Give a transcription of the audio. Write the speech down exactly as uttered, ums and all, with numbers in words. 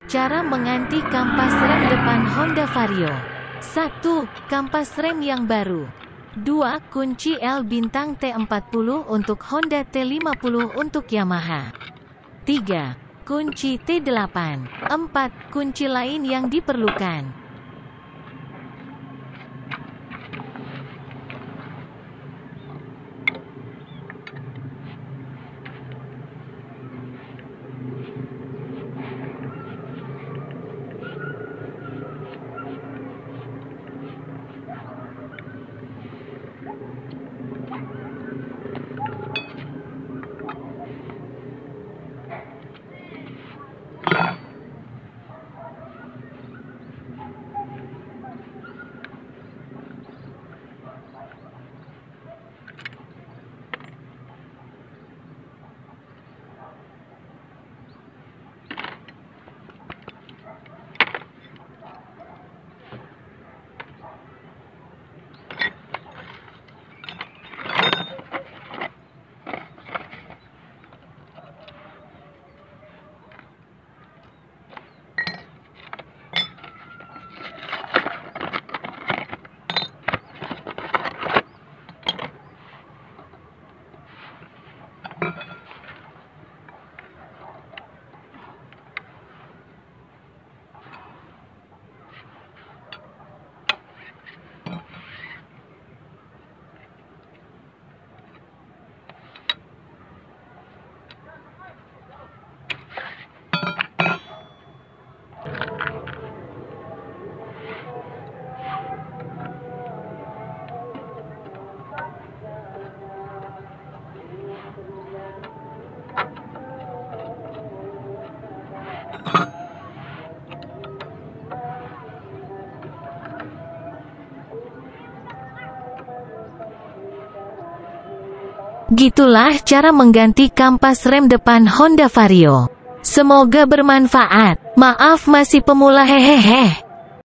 Cara mengganti kampas rem depan Honda Vario. satu. Kampas rem yang baru. dua. Kunci L bintang T empat puluh untuk Honda, T lima puluh untuk Yamaha. tiga. Kunci T delapan. empat. Kunci lain yang diperlukan. Gitulah cara mengganti kampas rem depan Honda Vario. Semoga bermanfaat. Maaf masih pemula, hehehe.